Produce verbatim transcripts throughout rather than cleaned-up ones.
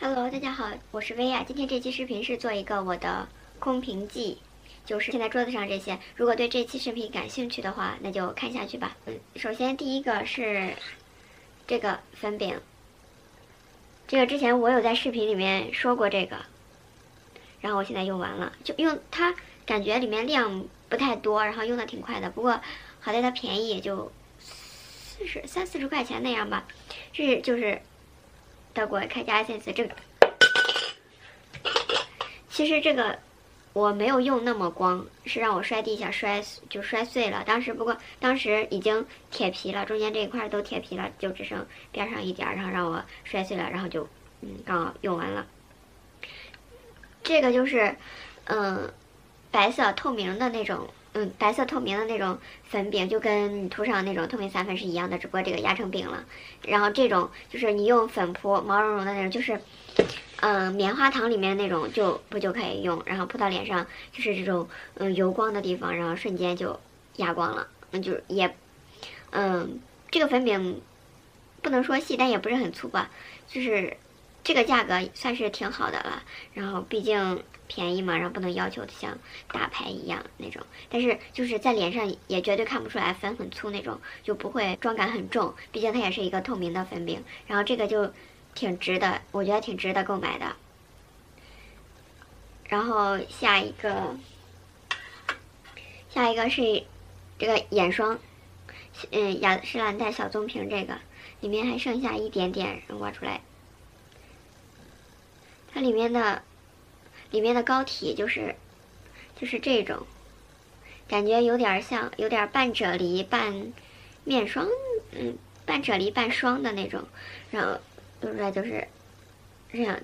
Hello，大家好，我是薇娅。今天这期视频是做一个我的空瓶记，就是现在桌子上这些。如果对这期视频感兴趣的话，那就看下去吧。嗯，首先第一个是这个粉饼，这个之前我有在视频里面说过这个，然后我现在用完了，就用它感觉里面量不太多，然后用的挺快的。不过好在它便宜，也就四十三四十块钱那样吧。这是就是德国开家 Essence 这个，其实这个我没有用那么光，是让我摔地下摔就摔碎了。当时不过当时已经铁皮了，中间这一块都铁皮了，就只剩边上一点，然后让我摔碎了，然后就嗯刚好用完了。这个就是嗯白色透明的那种。嗯，白色透明的那种粉饼，就跟你涂上那种透明散粉是一样的，只不过这个压成饼了。然后这种就是你用粉扑毛茸茸的那种，就是，嗯、呃，棉花糖里面那种就不就可以用，然后扑到脸上，就是这种嗯油光的地方，然后瞬间就压光了。那就也，嗯，这个粉饼不能说细，但也不是很粗吧，就是这个价格算是挺好的了。然后毕竟便宜嘛，然后不能要求像大牌一样那种，但是就是在脸上也绝对看不出来粉很粗那种，就不会妆感很重，毕竟它也是一个透明的粉饼。然后这个就挺值的，我觉得挺值得购买的。然后下一个，下一个是这个眼霜，嗯，雅诗兰黛小棕瓶，这个里面还剩下一点点，挖出来，它里面的。里面的膏体就是就是这种，感觉有点像有点半啫喱半面霜，嗯，半啫喱半霜的那种，然后涂出来就是这样。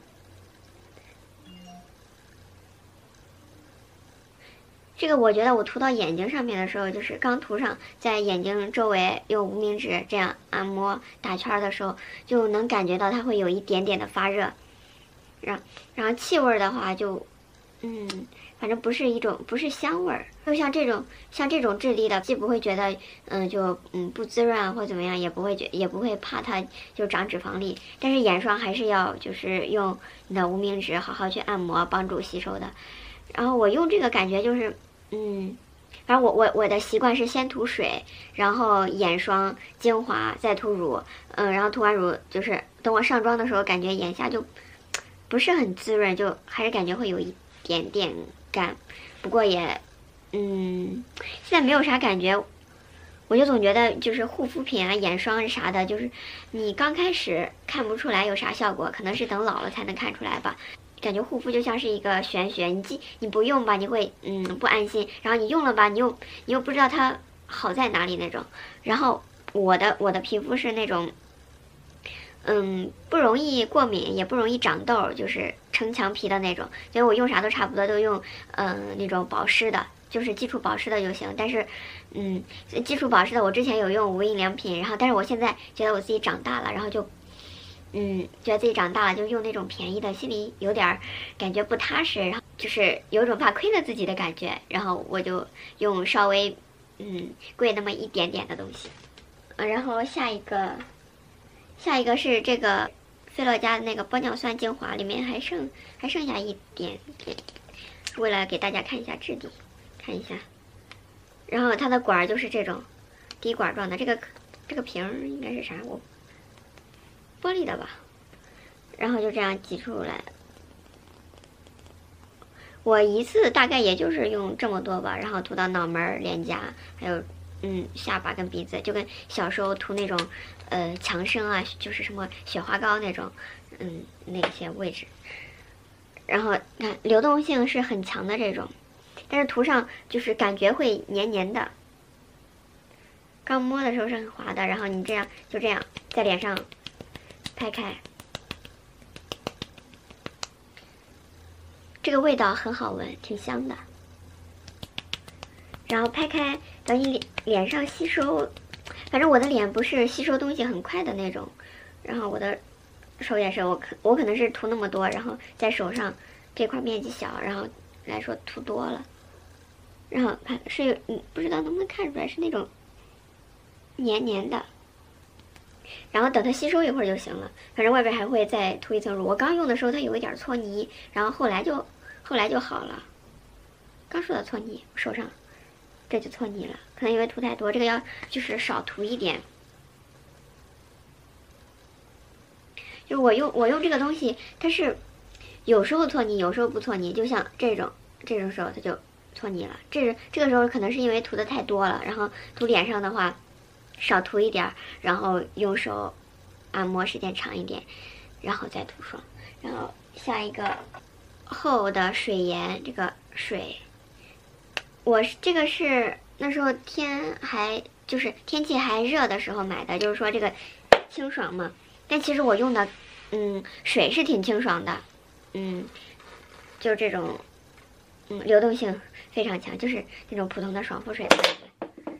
这个我觉得我涂到眼睛上面的时候，就是刚涂上，在眼睛周围用无名指这样按摩打圈的时候，就能感觉到它会有一点点的发热。然后然后气味的话就，嗯，反正不是一种不是香味儿，就像这种像这种质地的，既不会觉得嗯就嗯不滋润或怎么样，也不会觉也不会怕它就长脂肪粒。但是眼霜还是要就是用你的无名指好好去按摩，帮助吸收的。然后我用这个感觉就是嗯。反正我我我的习惯是先涂水，然后眼霜、精华，再涂乳，嗯，然后涂完乳就是等我上妆的时候，感觉眼下就不是很滋润，就还是感觉会有一点点干，不过也，嗯，现在没有啥感觉。我就总觉得就是护肤品啊、眼霜啥的，就是你刚开始看不出来有啥效果，可能是等老了才能看出来吧。感觉护肤就像是一个玄学，你既你不用吧，你会嗯不安心，然后你用了吧，你又你又不知道它好在哪里那种。然后我的我的皮肤是那种。嗯，不容易过敏，也不容易长痘，就是撑墙皮的那种。所以我用啥都差不多，都用嗯那种保湿的，就是基础保湿的就行。但是，嗯，基础保湿的我之前有用无印良品，然后但是我现在觉得我自己长大了，然后就，嗯，觉得自己长大了就用那种便宜的，心里有点感觉不踏实，然后就是有种怕亏了自己的感觉，然后我就用稍微嗯贵那么一点点的东西。嗯，然后下一个。下一个是这个菲乐嘉的那个玻尿酸精华，里面还剩还剩下一点点，为了给大家看一下质地，看一下。然后它的管就是这种滴管状的，这个这个瓶应该是啥？我玻璃的吧。然后就这样挤出来。我一次大概也就是用这么多吧，然后涂到脑门、脸颊，还有。嗯，下巴跟鼻子就跟小时候涂那种，呃，强生啊，就是什么雪花膏那种，嗯，那些位置。然后看流动性是很强的这种，但是涂上就是感觉会黏黏的。刚摸的时候是很滑的，然后你这样就这样在脸上拍开，这个味道很好闻，挺香的。然后拍开，等你脸脸上吸收，反正我的脸不是吸收东西很快的那种，然后我的手也是，我可我可能是涂那么多，然后在手上这块面积小，然后来说涂多了，然后看是有，嗯，不知道能不能看出来是那种黏黏的， 然后等它吸收一会儿就行了。反正外边还会再涂一层乳。我刚用的时候它有一点搓泥，然后后来就后来就好了。刚说的搓泥，手上这就搓泥了，可能因为涂太多，这个要就是少涂一点。就是我用我用这个东西，它是有时候搓泥，有时候不搓泥，就像这种这种时候它就搓泥了。这是这个时候可能是因为涂的太多了，然后涂脸上的话少涂一点，然后用手按摩时间长一点，然后再涂霜。然后下一个厚的水盐，这个水，我是这个是那时候天还就是天气还热的时候买的，就是说这个清爽嘛。但其实我用的，嗯，水是挺清爽的，嗯，就是这种，嗯，流动性非常强，就是那种普通的爽肤水的感觉。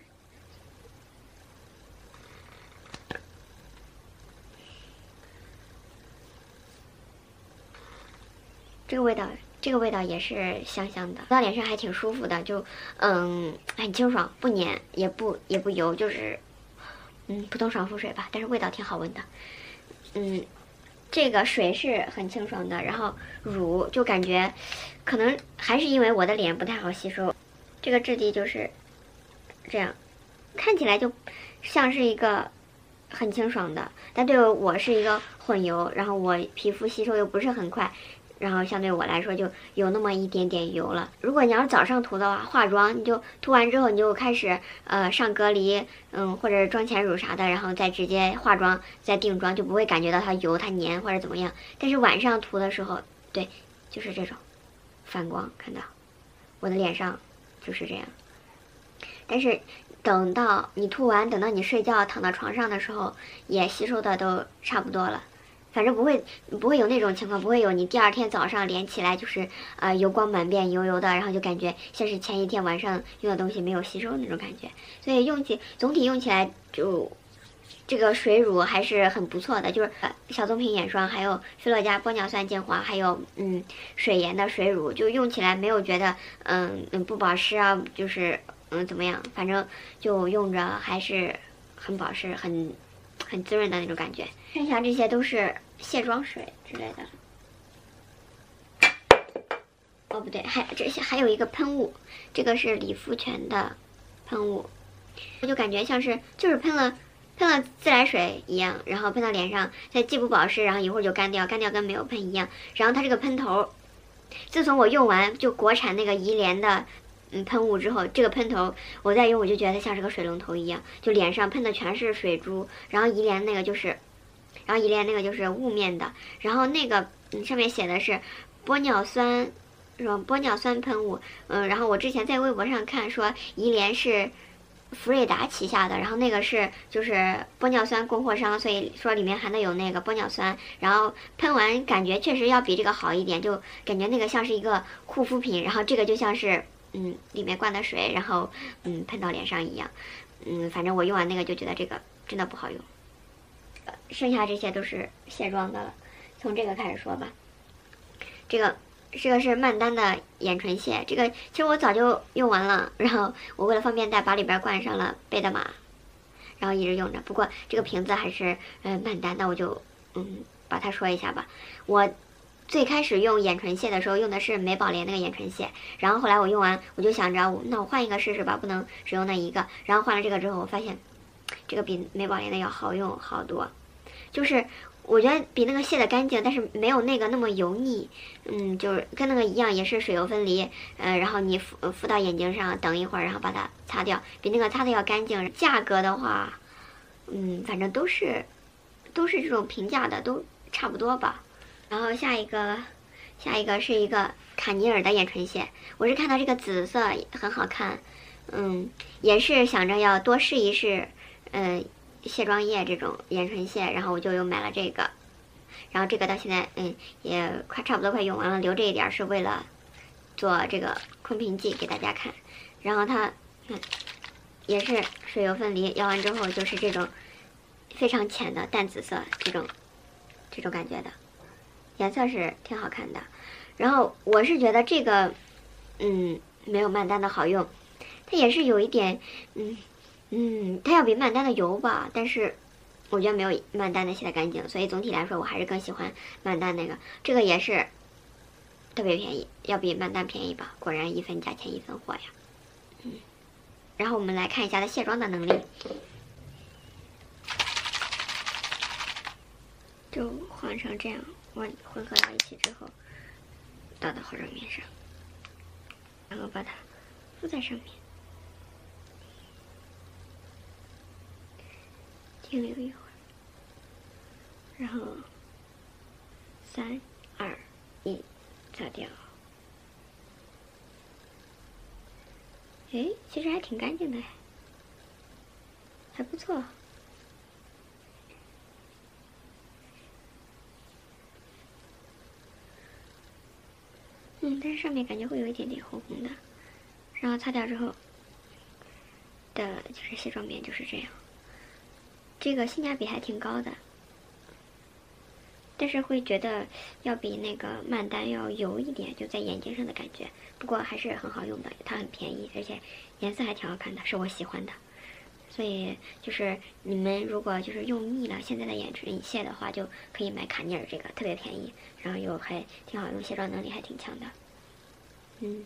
这个味道，这个味道也是香香的，到脸上还挺舒服的，就嗯很清爽，不粘也不也不油，就是嗯普通爽肤水吧，但是味道挺好闻的。嗯，这个水是很清爽的，然后乳就感觉可能还是因为我的脸不太好吸收，这个质地就是这样，看起来就像是一个很清爽的，但对我是一个混油，然后我皮肤吸收又不是很快，然后相对我来说就有那么一点点油了。如果你要是早上涂的话，化妆你就涂完之后你就开始呃上隔离，嗯或者妆前乳啥的，然后再直接化妆再定妆，就不会感觉到它油它黏或者怎么样。但是晚上涂的时候，对，就是这种反光，看到我的脸上就是这样。但是等到你涂完，等到你睡觉躺到床上的时候，也吸收的都差不多了。反正不会不会有那种情况，不会有你第二天早上脸起来就是呃油光满面油油的，然后就感觉像是前一天晚上用的东西没有吸收那种感觉。所以用起总体用起来就这个水乳还是很不错的，就是小棕瓶眼霜，还有菲洛嘉玻尿酸精华，还有嗯水盐的水乳，就用起来没有觉得嗯嗯不保湿啊，就是嗯怎么样，反正就用着还是很保湿很。很滋润的那种感觉，剩下这些都是卸妆水之类的。哦，不对，还这些还有一个喷雾，这个是理肤泉的喷雾，我就感觉像是就是喷了喷了自来水一样，然后喷到脸上，它既不保湿，然后一会儿就干掉，干掉跟没有喷一样。然后它这个喷头，自从我用完就国产那个怡莲的。嗯，喷雾之后，这个喷头我再用，我就觉得它像是个水龙头一样，就脸上喷的全是水珠。然后怡莲那个就是，然后怡莲那个就是雾面的，然后那个嗯上面写的是玻尿酸，是吧？玻尿酸喷雾。嗯，然后我之前在微博上看说怡莲是福瑞达旗下的，然后那个是就是玻尿酸供货商，所以说里面含的有那个玻尿酸，然后喷完感觉确实要比这个好一点，就感觉那个像是一个护肤品，然后这个就像是。嗯，里面灌的水，然后嗯喷到脸上一样，嗯，反正我用完那个就觉得这个真的不好用。剩下这些都是卸妆的了，从这个开始说吧。这个这个是曼丹的眼唇卸，这个其实我早就用完了，然后我为了方便带，把里边灌上了贝德玛，然后一直用着。不过这个瓶子还是嗯、呃、曼丹，那我就嗯把它说一下吧。我。最开始用眼唇卸的时候用的是美宝莲那个眼唇卸，然后后来我用完我就想着，那我换一个试试吧，不能只用那一个。然后换了这个之后，我发现这个比美宝莲的要好用好多，就是我觉得比那个卸的干净，但是没有那个那么油腻。嗯，就是跟那个一样，也是水油分离，呃，然后你敷敷到眼睛上，等一会儿，然后把它擦掉，比那个擦的要干净。价格的话，嗯，反正都是都是这种平价的，都差不多吧。然后下一个，下一个是一个卡尼尔的眼唇卸，我是看到这个紫色很好看，嗯，也是想着要多试一试，嗯，卸妆液这种眼唇卸，然后我就又买了这个，然后这个到现在嗯也快差不多快用完了，留这一点是为了做这个昆平记给大家看，然后它嗯也是水油分离，摇完之后就是这种非常浅的淡紫色这种这种感觉的。颜色是挺好看的，然后我是觉得这个，嗯，没有曼丹的好用，它也是有一点，嗯嗯，它要比曼丹的油吧，但是我觉得没有曼丹的洗的干净，所以总体来说我还是更喜欢曼丹那个。这个也是特别便宜，要比曼丹便宜吧？果然一分价钱一分货呀。嗯，然后我们来看一下它卸妆的能力，就换成这样，混混合到一起之后，倒到化妆棉上，然后把它敷在上面，停留一会儿。然后，三、二、一，擦掉。哎，其实还挺干净的，还不错。嗯，但是上面感觉会有一点点红红的。然后擦掉之后的，就是卸妆棉就是这样。这个性价比还挺高的。但是会觉得要比那个曼丹要油一点，就在眼睛上的感觉。不过还是很好用的，它很便宜，而且颜色还挺好看的，是我喜欢的。所以就是你们如果就是用腻了现在的眼唇卸的话，就可以买卡尼尔这个，特别便宜，然后又还挺好用，卸妆能力还挺强的。嗯，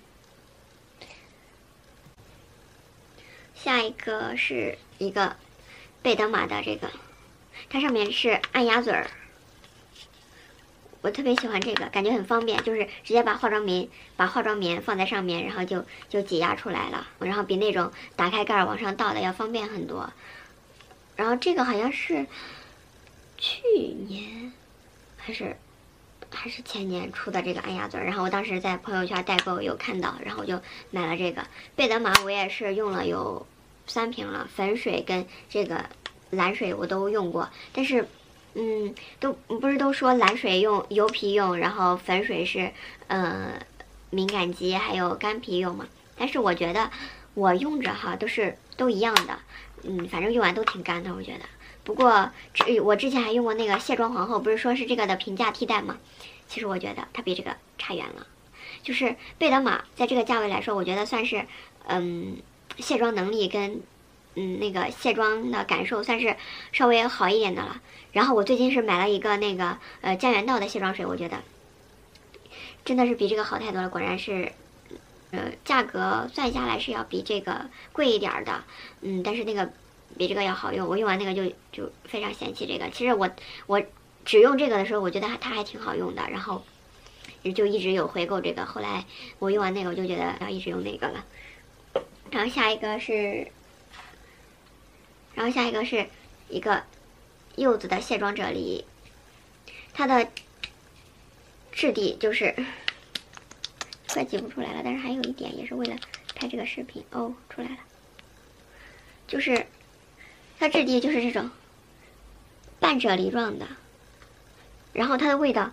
下一个是一个贝德玛的这个，它上面是按压嘴儿。我特别喜欢这个，感觉很方便，就是直接把化妆棉把化妆棉放在上面，然后就就挤压出来了，然后比那种打开盖儿往上倒的要方便很多。然后这个好像是去年还是还是前年出的这个按压嘴，然后我当时在朋友圈代购有看到，然后我就买了这个。贝德玛我也是用了有三瓶了，粉水跟这个蓝水我都用过，但是。嗯，都不是都说蓝水用油皮用，然后粉水是呃敏感肌还有干皮用嘛？但是我觉得我用着哈都是都一样的，嗯，反正用完都挺干的，我觉得。不过之我之前还用过那个卸妆皇后，不是说是这个的平价替代吗？其实我觉得它比这个差远了。就是贝德玛在这个价位来说，我觉得算是嗯卸妆能力跟。嗯，那个卸妆的感受算是稍微好一点的了。然后我最近是买了一个那个呃江原道的卸妆水，我觉得真的是比这个好太多了。果然是，呃，价格算下来是要比这个贵一点的，嗯，但是那个比这个要好用。我用完那个就就非常嫌弃这个。其实我我只用这个的时候，我觉得它还挺好用的，然后就一直有回购这个。后来我用完那个，我就觉得要一直用那个了。然后下一个是。然后下一个是一个柚子的卸妆啫喱，它的质地就是快挤不出来了，但是还有一点也是为了拍这个视频哦，出来了，就是它质地就是这种半啫喱状的，然后它的味道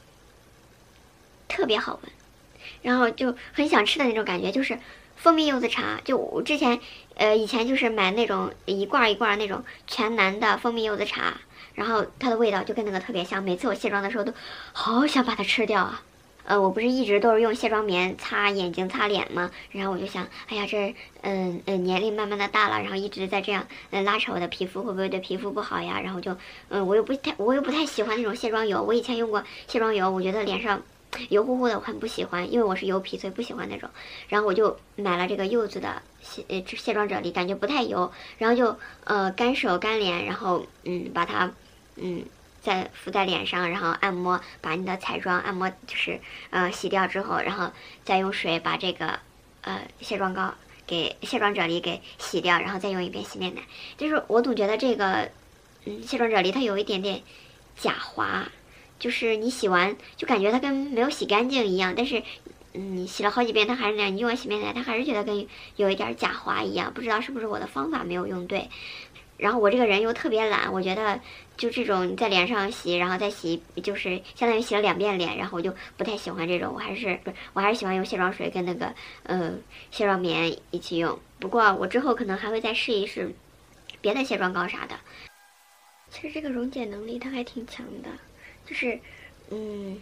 特别好闻，然后就很想吃的那种感觉，就是蜂蜜柚子茶。就我之前呃以前就是买那种一罐一罐那种全南的蜂蜜柚子茶，然后它的味道就跟那个特别像，每次我卸妆的时候都好想把它吃掉啊。呃，我不是一直都是用卸妆棉擦眼睛、擦脸吗？然后我就想，哎呀，这嗯嗯年龄慢慢的大了，然后一直在这样嗯拉扯我的皮肤，会不会对皮肤不好呀？然后就嗯我又不太我又不太喜欢那种卸妆油，我以前用过卸妆油，我觉得脸上油乎乎的，我很不喜欢，因为我是油皮，所以不喜欢那种。然后我就买了这个柚子的卸呃卸妆啫喱，感觉不太油，然后就呃干手干脸，然后嗯把它嗯。再敷在脸上，然后按摩，把你的彩妆按摩就是呃洗掉之后，然后再用水把这个呃卸妆膏给卸妆啫喱给洗掉，然后再用一遍洗面奶。就是我总觉得这个嗯卸妆啫喱它有一点点假滑，就是你洗完就感觉它跟没有洗干净一样，但是嗯你洗了好几遍它还是那样，你用完洗面奶它还是觉得跟有一点假滑一样，不知道是不是我的方法没有用对。然后我这个人又特别懒，我觉得就这种在脸上洗，然后再洗，就是相当于洗了两遍脸，然后我就不太喜欢这种，我还是不是我还是喜欢用卸妆水跟那个呃卸妆棉一起用。不过我之后可能还会再试一试别的卸妆膏啥的。其实这个溶解能力它还挺强的，就是嗯，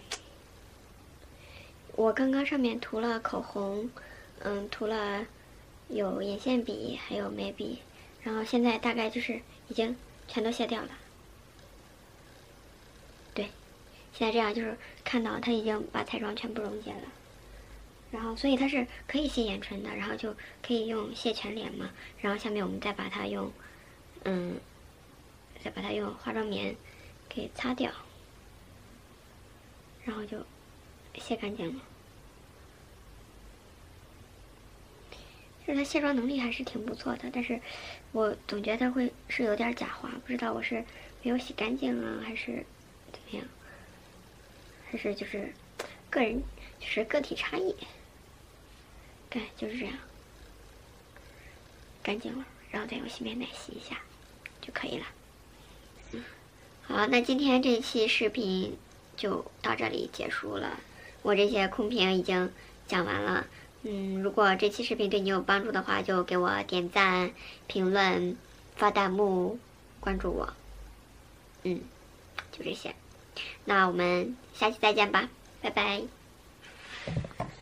我刚刚上面涂了口红，嗯，涂了有眼线笔，还有眉笔。然后现在大概就是已经全都卸掉了， 现在这样就是看到它已经把彩妆全部溶解了，然后所以它是可以卸眼唇的，然后就可以用卸全脸嘛。然后下面我们再把它用，嗯，再把它用化妆棉给擦掉，然后就卸干净了。就是它卸妆能力还是挺不错的，但是我总觉得它会是有点假滑，不知道我是没有洗干净啊，还是怎么样，还是就是个人就是个体差异。对，就是这样，干净了，然后再用洗面奶洗一下就可以了。嗯，好，那今天这一期视频就到这里结束了，我这些空瓶已经讲完了。嗯，如果这期视频对你有帮助的话，就给我点赞、评论、发弹幕、关注我。嗯，就这些。那我们下期再见吧，拜拜。